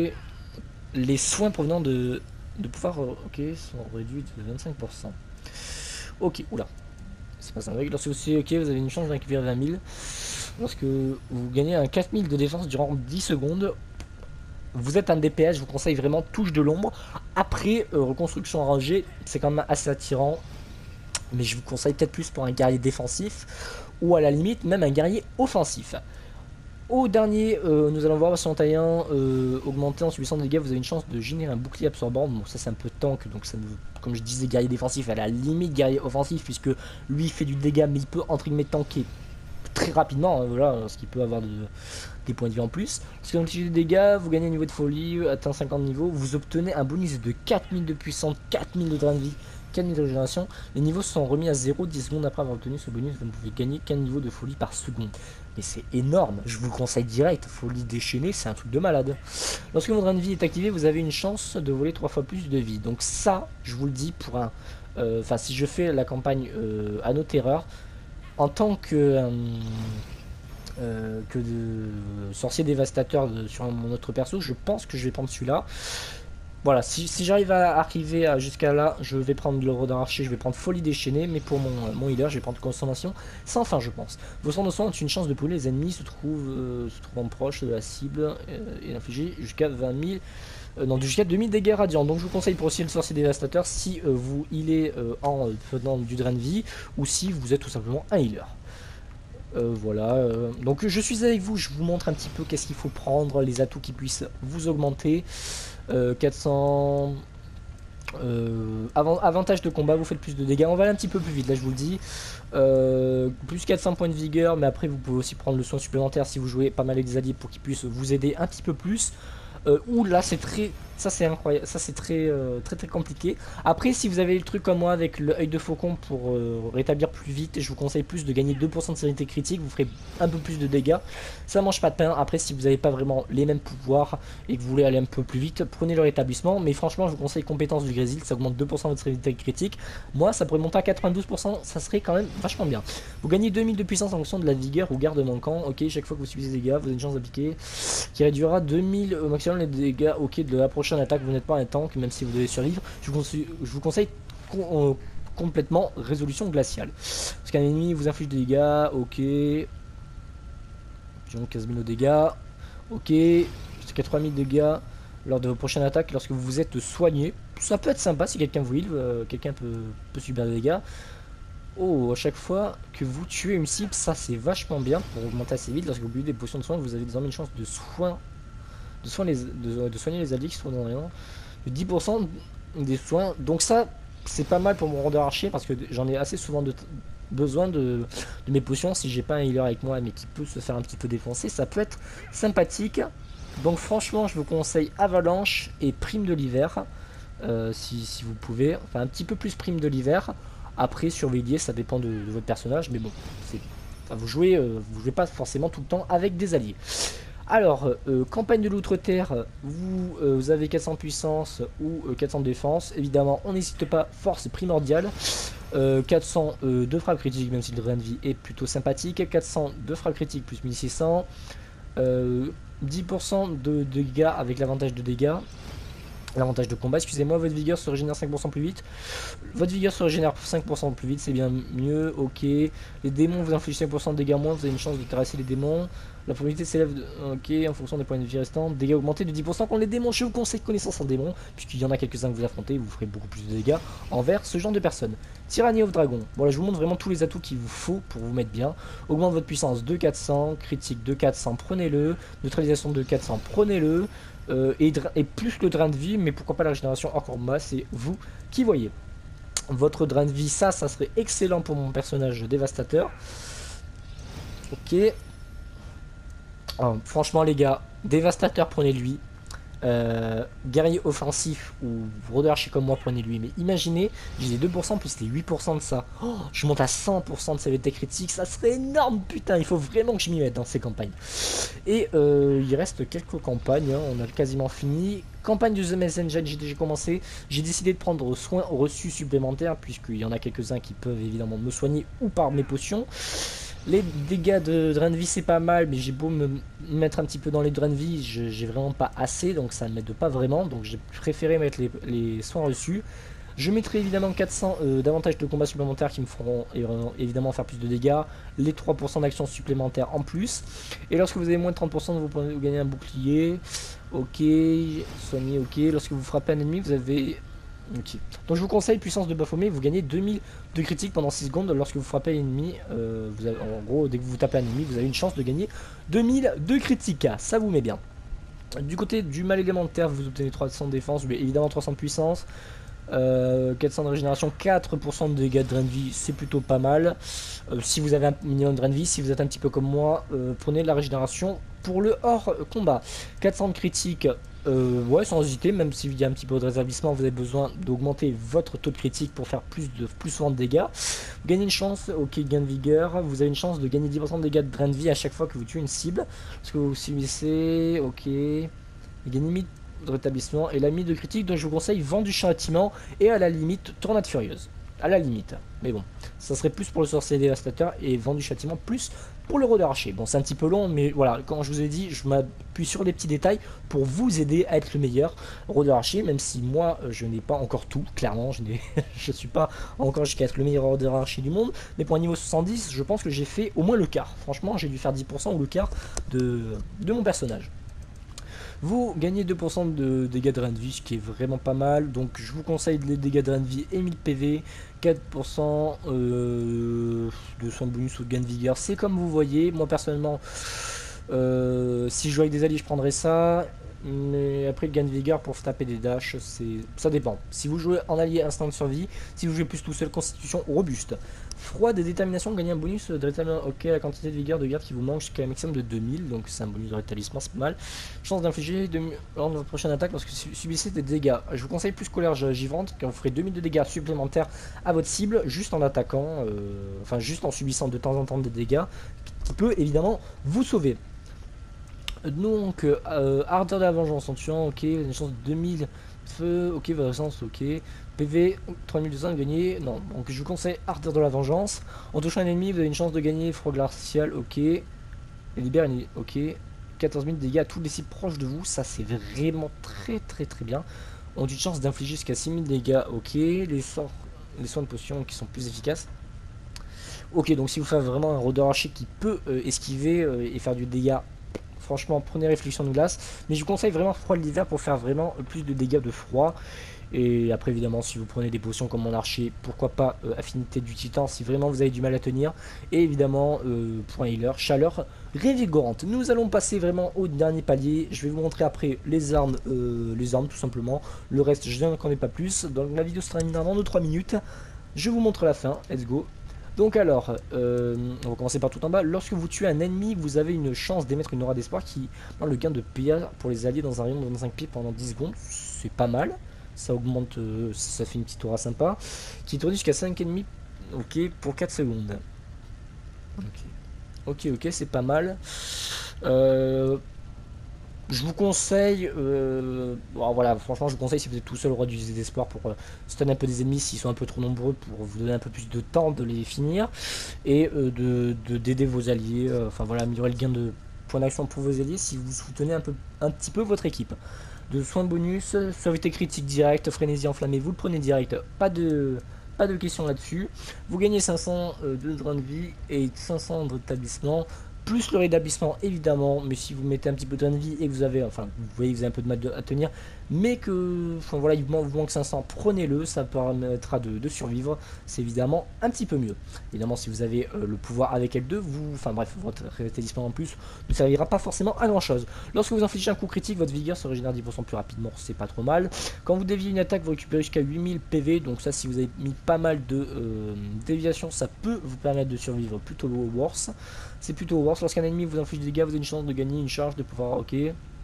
Les soins provenant de pouvoir, ok, sont réduits de 25%. Ok, oula. C'est pas ça. Lorsque vous ok, vous avez une chance de récupérer 20 000. Lorsque vous gagnez un 4000 de défense durant 10 secondes, vous êtes un DPS, je vous conseille vraiment touche de l'ombre. Après, reconstruction enragée, c'est quand même assez attirant. Mais je vous conseille peut-être plus pour un guerrier défensif, ou à la limite même un guerrier offensif. Au dernier, nous allons voir si en taille 1, augmenté en subissant des dégâts, vous avez une chance de générer un bouclier absorbant. Bon, ça c'est un peu tank, donc ça comme je disais, guerrier défensif à la limite guerrier offensif, puisque lui il fait du dégât, mais il peut entre guillemets tanker très rapidement, hein, voilà, ce qui peut avoir des points de vie en plus. Si vous infligez des dégâts, vous gagnez un niveau de folie, atteint 50 niveaux, vous obtenez un bonus de 4000 de puissance, 4000 de drain de vie, 4000 de régénération. Les niveaux sont remis à 0 10 secondes après avoir obtenu ce bonus, vous ne pouvez gagner qu'un niveau de folie par seconde. Mais c'est énorme, je vous le conseille direct, folie déchaînée, c'est un truc de malade. Lorsque votre drain de vie est activé, vous avez une chance de voler 3 fois plus de vie. Donc ça, je vous le dis, pour un... Enfin, si je fais la campagne Anneau Terreur, en tant que sorcier dévastateur sur mon autre perso, je pense que je vais prendre celui-là. Voilà, si j'arrive à arriver jusqu'à là, je vais prendre le Rodin Archer, je vais prendre Folie Déchaînée, mais pour mon healer, je vais prendre Consommation sans fin, je pense. Vos sorts de soin ont une chance de brûler les ennemis se trouvant proche de la cible et infliger jusqu'à 20 000, non, jusqu'à 2000 dégâts radiants. Donc je vous conseille pour aussi le sorcier dévastateur si vous healez en faisant du drain de vie ou si vous êtes tout simplement un healer. Voilà, donc je suis avec vous, je vous montre un petit peu qu'est-ce qu'il faut prendre, les atouts qui puissent vous augmenter. 400 avantage de combat, vous faites plus de dégâts, on va aller un petit peu plus vite là je vous le dis. Plus 400 points de vigueur, mais après vous pouvez aussi prendre le soin supplémentaire si vous jouez pas mal avec des alliés pour qu'ils puissent vous aider un petit peu plus. Ou là c'est très... Ça c'est incroyable, ça c'est très compliqué. Après si vous avez le truc comme moi avec le œil de faucon pour rétablir plus vite, je vous conseille plus de gagner 2% de sévérité critique, vous ferez un peu plus de dégâts. Ça mange pas de pain. Après si vous n'avez pas vraiment les mêmes pouvoirs et que vous voulez aller un peu plus vite, prenez le rétablissement. Mais franchement je vous conseille compétence du Grésil, ça augmente 2% de votre sévérité critique. Moi ça pourrait monter à 92%, ça serait quand même vachement bien. Vous gagnez 2000 de puissance en fonction de la vigueur ou garde manquant. Ok, chaque fois que vous subissez des dégâts, vous avez une chance d'appliquer qui réduira 2000 au maximum les dégâts ok de la prochaine attaque. Vous n'êtes pas un tank même si vous devez survivre. Je vous conseille complètement résolution glaciale. Parce qu'un ennemi vous inflige des dégâts, ok. Pigeon 15 000 de dégâts, ok. Jusqu'à 3000 dégâts lors de vos prochaines attaques lorsque vous vous êtes soigné. Ça peut être sympa si quelqu'un vous heal, quelqu'un peut subir des dégâts. Oh, à chaque fois que vous tuez une cible, ça c'est vachement bien pour augmenter assez vite. Lorsque vous buvez des potions de soin, vous avez désormais une chance de soigner les alliés qui sont dans rien. De 10% des soins. Donc ça, c'est pas mal pour mon rondeur archer parce que j'en ai assez souvent besoin de mes potions. Si j'ai pas un healer avec moi mais qui peut se faire un petit peu défoncer, ça peut être sympathique. Donc franchement, je vous conseille Avalanche et Prime de l'hiver. Si vous pouvez. Enfin, un petit peu plus Prime de l'hiver. Après, surveiller, ça dépend de votre personnage. Mais bon, vous jouez pas forcément tout le temps avec des alliés. Alors, campagne de l'outre-terre, vous avez 400 puissance ou 400 défense. Évidemment, on n'hésite pas, force primordiale. 400 de frappe critique, même si le drain de vie est plutôt sympathique. 400 de frappe critique plus 1600. 10% de dégâts avec l'avantage de dégâts. L'avantage de combat, excusez-moi, votre vigueur se régénère 5% plus vite. Votre vigueur se régénère 5% plus vite, c'est bien mieux, ok. Les démons vous infligent 5% de dégâts moins, vous avez une chance de terrasser les démons. La probabilité s'élève, ok, en fonction des points de vie restants. Dégâts augmentés de 10% contre les démons. Je vous conseille connaissance en démons, puisqu'il y en a quelques-uns que vous affrontez, vous ferez beaucoup plus de dégâts envers ce genre de personnes. Tyrannie of Dragon, voilà, je vous montre vraiment tous les atouts qu'il vous faut pour vous mettre bien. Augmente votre puissance de 400, critique de 400, prenez-le. Neutralisation de 400, prenez-le. Et plus le drain de vie, mais pourquoi pas la régénération hors combat, c'est vous qui voyez. Votre drain de vie, ça serait excellent pour mon personnage dévastateur. Ok. Alors, franchement les gars, dévastateur, prenez-lui. Guerrier offensif ou rôdeur archer comme moi, prenez-lui. Mais imaginez, j'ai les 2% plus les 8% de ça. Oh, je monte à 100% de CVT critique, ça serait énorme, putain. Il faut vraiment que je m'y mette dans ces campagnes. Et il reste quelques campagnes, hein, on a quasiment fini. Campagne de The Messenger, j'ai déjà commencé. J'ai décidé de prendre soin reçus supplémentaires, puisqu'il y en a quelques-uns qui peuvent évidemment me soigner ou par mes potions. Les dégâts de drain de vie c'est pas mal, mais j'ai beau me mettre un petit peu dans les drains de vie, j'ai vraiment pas assez, donc ça ne m'aide pas vraiment. Donc j'ai préféré mettre les soins reçus. Je mettrai évidemment 400 d'avantages de combat supplémentaires qui me feront évidemment faire plus de dégâts. Les 3% d'action supplémentaires en plus. Et lorsque vous avez moins de 30%, vous gagnez un bouclier. Ok, soigner, ok. Lorsque vous frappez un ennemi, vous avez... Ok. Donc je vous conseille puissance de Baphomet, vous gagnez 2000 de critique pendant 6 secondes lorsque vous frappez l'ennemi. En gros, dès que vous tapez un ennemi, vous avez une chance de gagner 2000 de critique. Ça vous met bien. Du côté du mal élémentaire, vous obtenez 300 de défense, mais évidemment 300 de puissance. 400 de régénération, 4% de dégâts de drain de vie, c'est plutôt pas mal. Si vous avez un minimum de drain de vie, si vous êtes un petit peu comme moi, prenez de la régénération pour le hors combat. 400 de critique, ouais, sans hésiter, même s'il y a un petit peu de réservissement, vous avez besoin d'augmenter votre taux de critique pour faire plus souvent de dégâts. Vous gagnez une chance, ok, gain de vigueur, vous avez une chance de gagner 10% de dégâts de drain de vie à chaque fois que vous tuez une cible. Parce que vous subissez, ok, il gagne limite de rétablissement et la limite de critique, donc je vous conseille vent du châtiment et à la limite tornade furieuse. À la limite, mais bon, ça serait plus pour le sorcier dévastateur et vent du châtiment plus pour le rôdeur archer. Bon, c'est un petit peu long, mais voilà, quand je vous ai dit, je m'appuie sur les petits détails pour vous aider à être le meilleur rôdeur archer, même si moi je n'ai pas encore tout, clairement, je suis pas encore jusqu'à être le meilleur rôdeur archer du monde, mais pour un niveau 70, je pense que j'ai fait au moins le quart. Franchement, j'ai dû faire 10% ou le quart de mon personnage. Vous gagnez 2% de dégâts de drain de vie, ce qui est vraiment pas mal. Donc je vous conseille les dégâts de drain de vie et 1000 PV, 4% de soins de bonus ou de gain de vigueur. C'est comme vous voyez. Moi personnellement, si je joue avec des alliés, je prendrais ça. mais après le gain de vigueur pour taper des dashs, ça dépend. Si vous jouez en allié instinct de survie, si vous jouez plus tout seul, constitution robuste. Froid de détermination, gagnez un bonus de rétablissement. Ok, la quantité de vigueur de garde qui vous manque jusqu'à un maximum de 2000, donc c'est un bonus de rétablissement, c'est pas mal. Chance d'infliger lors de votre prochaine attaque lorsque vous subissez des dégâts. Je vous conseille plus colère givrante, car vous ferez 2000 de dégâts supplémentaires à votre cible, juste en attaquant, enfin juste en subissant de temps en temps des dégâts, qui peut évidemment vous sauver. Donc, ardeur de la vengeance en tuant, ok, une chance de 2000, feu, ok, vengeance, ok, PV, 3200 de gagner, non, donc je vous conseille ardeur de la vengeance. En touchant un ennemi, vous avez une chance de gagner froid glacial, ok, et libère, ok, 14 000 de dégâts à tous les cibles proches de vous, ça c'est vraiment très bien. On a une chance d'infliger jusqu'à 6000 dégâts, ok, les soins de potion qui sont plus efficaces. Ok, donc si vous faites vraiment un rôdeur archer qui peut esquiver et faire du dégât, franchement, prenez réflexion de glace. Mais je vous conseille vraiment froid de l'hiver pour faire vraiment plus de dégâts de froid. Et après, évidemment, si vous prenez des potions comme mon archer, pourquoi pas affinité du titan si vraiment vous avez du mal à tenir. Et évidemment, pour un healer, chaleur révigorante. Nous allons passer vraiment au dernier palier. Je vais vous montrer après les armes tout simplement. Le reste, je n'en connais pas plus. Donc la vidéo sera terminée dans 3 minutes. Je vous montre la fin. Let's go. Donc alors, on va commencer par tout en bas. Lorsque vous tuez un ennemi, vous avez une chance d'émettre une aura d'espoir qui dans le gain de PA pour les alliés dans un rayon de 25 pieds pendant 10 secondes. C'est pas mal. Ça augmente, ça fait une petite aura sympa. Qui tourne jusqu'à 5 ennemis, ok, pour 4 secondes. Ok, c'est pas mal. Je vous conseille, bon, voilà, franchement je vous conseille si vous êtes tout seul au roi du désespoir pour stun un peu des ennemis s'ils sont un peu trop nombreux pour vous donner un peu plus de temps de les finir et d'aider vos alliés, enfin voilà, améliorer le gain de points d'action pour vos alliés si vous soutenez un petit peu votre équipe. De soins bonus, sauveté critique direct, frénésie enflammée, vous le prenez direct, pas de question là-dessus. Vous gagnez 500 de drain de vie et 500 de rétablissement. Plus le rétablissement évidemment, mais si vous mettez un petit peu de drain de vie et que vous avez, enfin vous voyez que vous avez un peu de mal à tenir, mais que, enfin voilà, il vous manque 500, prenez-le, ça permettra de survivre, c'est évidemment un petit peu mieux. Évidemment si vous avez le pouvoir avec L2, enfin bref, votre rétablissement en plus ne servira pas forcément à grand chose. Lorsque vous infligez un coup critique, votre vigueur se régénère 10% plus rapidement, c'est pas trop mal. Quand vous déviez une attaque, vous récupérez jusqu'à 8000 PV, donc ça si vous avez mis pas mal de déviation, ça peut vous permettre de survivre plutôt worse. C'est plutôt worse. Lorsqu'un ennemi vous inflige des dégâts, vous avez une chance de gagner une charge de pouvoir. Ok.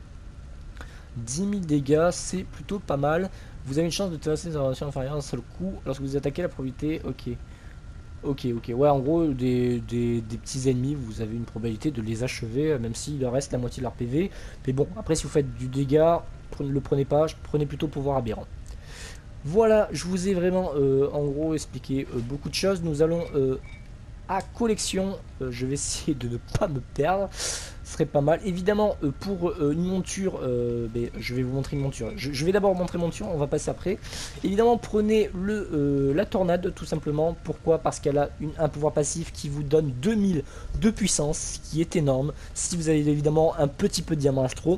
10 000 dégâts, c'est plutôt pas mal. Vous avez une chance de terrasser des relations inférieures d'un seul coup. Lorsque vous attaquez la probabilité. Ok. Ouais, en gros, des petits ennemis, vous avez une probabilité de les achever, même s'il leur reste la moitié de leur PV. Mais bon, après, si vous faites du dégât, le prenez pas. Prenez plutôt pouvoir aberrant. Voilà, je vous ai vraiment, en gros, expliqué beaucoup de choses. Nous allons. À collection, je vais essayer de ne pas me perdre, ce serait pas mal. Évidemment pour une monture, je vais vous montrer une monture, je vais d'abord montrer monture, on va passer après. Évidemment prenez la tornade tout simplement. Pourquoi? Parce qu'elle a un pouvoir passif qui vous donne 2000 de puissance, ce qui est énorme. Si vous avez évidemment un petit peu de diamant astro,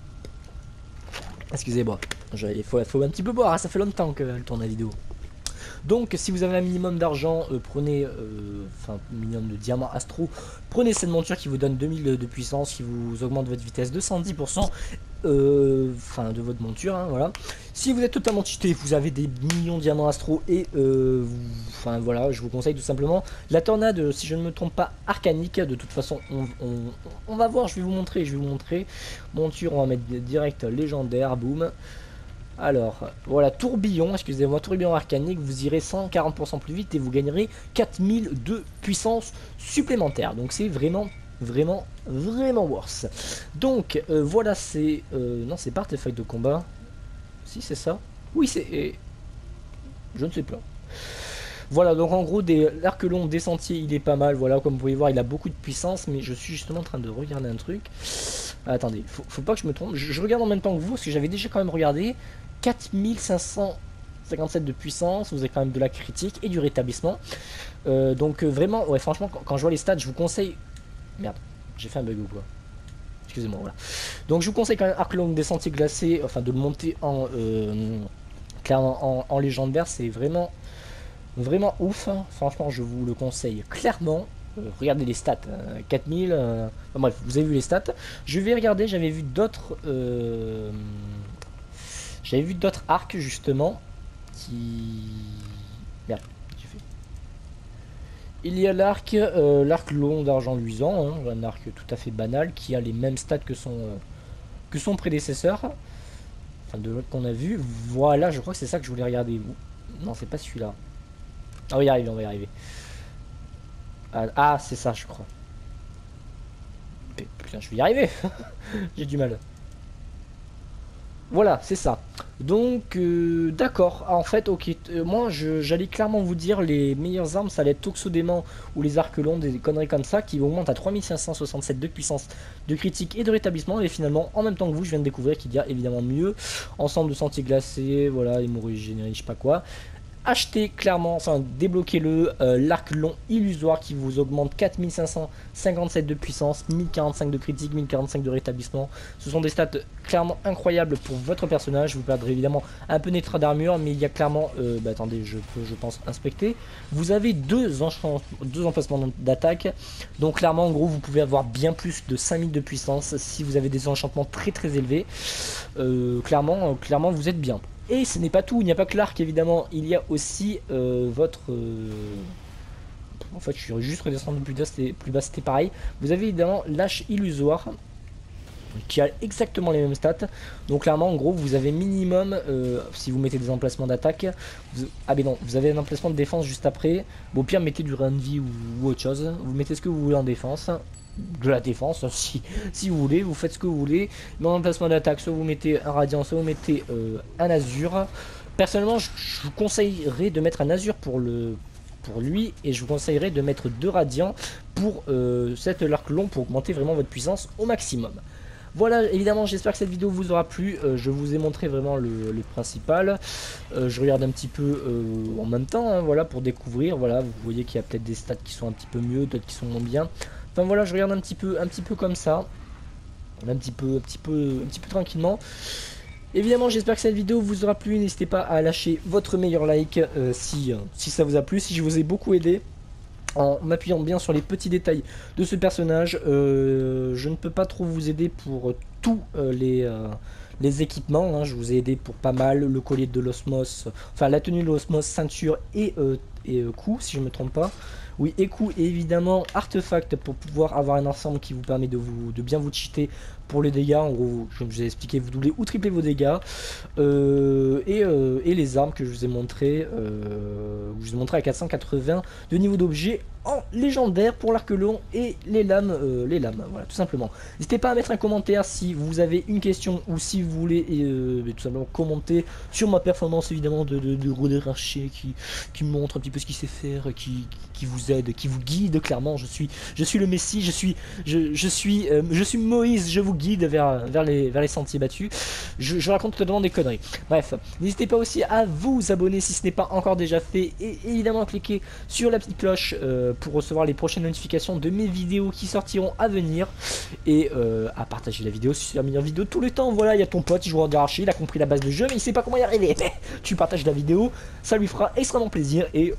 excusez-moi, il faut un petit peu boire, hein, ça fait longtemps que je tourne la vidéo. Donc si vous avez un minimum d'argent, prenez, enfin minimum de diamants astro, prenez cette monture qui vous donne 2000 de puissance, qui vous augmente votre vitesse de 110%, enfin de votre monture, hein, voilà. Si vous êtes totalement cheaté, vous avez des millions de diamants astro et, enfin voilà, je vous conseille tout simplement la tornade, si je ne me trompe pas, arcanique. De toute façon, on va voir, je vais vous montrer, monture, on va mettre direct légendaire, boum. Alors, voilà, tourbillon, excusez-moi, tourbillon arcanique, vous irez 140% plus vite et vous gagnerez 4000 de puissance supplémentaire. Donc c'est vraiment worse. Donc, voilà, c'est... non, c'est pas artefact de combat. Si, c'est ça. Oui, c'est... je ne sais pas. Voilà, donc en gros, l'arc long des sentiers, il est pas mal. Voilà, comme vous pouvez voir, il a beaucoup de puissance, mais je suis justement en train de regarder un truc. Attendez, faut pas que je me trompe. Je regarde en même temps que vous, parce que j'avais déjà quand même regardé. 4557 de puissance, vous avez quand même de la critique et du rétablissement. Donc vraiment, ouais, franchement, quand je vois les stats, je vous conseille... Merde, j'ai fait un bug ou quoi? Excusez-moi, voilà. Donc je vous conseille quand même arc long des sentiers glacés, enfin de le monter en... clairement en légendaire, c'est vraiment ouf, hein. Franchement je vous le conseille clairement. regardez les stats, 4000, enfin, bref, vous avez vu les stats. Je vais regarder, j'avais vu d'autres arcs justement qui... Merde, j'ai fait. Il y a l'arc long d'argent luisant, hein, un arc tout à fait banal qui a les mêmes stats que son prédécesseur. Enfin, de l'autre qu'on a vu. Voilà, je crois que c'est ça que je voulais regarder. Non, c'est pas celui-là. Ah, on va y arriver, on va y arriver. Ah, c'est ça, je crois. Putain, je vais y arriver. J'ai du mal. Voilà, c'est ça. Donc, d'accord. Ah, en fait, ok. Moi, j'allais clairement vous dire les meilleures armes, ça allait être Toxodémon ou les arcs longs, des conneries comme ça, qui augmentent à 3567 de puissance, de critique et de rétablissement. Et finalement, en même temps que vous, je viens de découvrir qu'il y a évidemment mieux. Ensemble de sentiers glacés, voilà, hémorragie générique, je sais pas quoi. Achetez clairement, enfin débloquez-le, l'arc long illusoire qui vous augmente 4557 de puissance, 1045 de critique, 1045 de rétablissement. Ce sont des stats clairement incroyables pour votre personnage. Vous perdrez évidemment un peu d'état d'armure, mais il y a clairement, attendez, je peux, je pense, inspecter. Vous avez deux emplacements d'attaque, donc clairement, en gros, vous pouvez avoir bien plus de 5000 de puissance si vous avez des enchantements très très élevés. Clairement, vous êtes bien. Et ce n'est pas tout, il n'y a pas que l'arc évidemment, il y a aussi votre... En fait je suis juste redescendu plus bas, c'était pareil. Vous avez évidemment l'âge illusoire, qui a exactement les mêmes stats. Donc clairement en gros vous avez minimum, si vous mettez des emplacements d'attaque, ah mais non, vous avez un emplacement de défense juste après. Bon au pire mettez du rein de vie ou autre chose, vous mettez ce que vous voulez en défense. De la défense si vous voulez, vous faites ce que vous voulez. Mais en emplacement d'attaque, soit vous mettez un radiant, soit vous mettez un azur. Personnellement je vous conseillerais de mettre un azur pour lui, et je vous conseillerais de mettre 2 radiants pour cet arc long pour augmenter vraiment votre puissance au maximum. Voilà, évidemment j'espère que cette vidéo vous aura plu. Je vous ai montré vraiment le principal. Je regarde un petit peu en même temps, hein, voilà, pour découvrir. Voilà, vous voyez qu'il y a peut-être des stats qui sont un petit peu mieux, d'autres qui sont moins bien. Enfin voilà, je regarde un petit peu comme ça, un petit peu tranquillement. Évidemment, j'espère que cette vidéo vous aura plu. N'hésitez pas à lâcher votre meilleur like si ça vous a plu, si je vous ai beaucoup aidé. En m'appuyant bien sur les petits détails de ce personnage, je ne peux pas trop vous aider pour tous les équipements, hein. Je vous ai aidé pour pas mal, le collier de l'osmos, enfin la tenue de l'osmos, ceinture et cou, si je me trompe pas. Oui, et cou, et évidemment artefact pour pouvoir avoir un ensemble qui vous permet de bien vous cheater pour les dégâts. En gros, comme je vous ai expliqué, vous doublez ou triplez vos dégâts. Et les armes que je vous ai montré, à 480 de niveau d'objet en légendaire pour l'arc long et les lames, voilà, tout simplement. N'hésitez pas à mettre un commentaire si vous avez une question ou si vous voulez tout simplement commenter sur ma performance évidemment de Roder Archer qui me montre un petit peu ce qu'il sait faire, qui vous aide, qui vous guide. Clairement, je suis le Messie, je suis Moïse, je vous guide vers les sentiers battus. Je raconte totalement des conneries. Bref, n'hésitez pas aussi à vous abonner si ce n'est pas encore déjà fait, et évidemment cliquer sur la petite cloche pour recevoir les prochaines notifications de mes vidéos qui sortiront à venir, et à partager la vidéo si c'est la meilleure vidéo de tous les temps. Voilà, il y a ton pote, il joue en archer, il a compris la base du jeu mais il sait pas comment y arriver. Tu partages la vidéo, ça lui fera extrêmement plaisir, et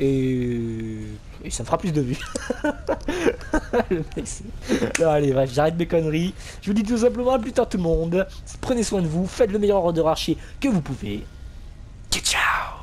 ça me fera plus de vues. Le mec, non, allez, bref, j'arrête mes conneries. Je vous dis tout simplement à plus tard tout le monde. Prenez soin de vous, faites le meilleur Roder Archer que vous pouvez. Ciao, ciao.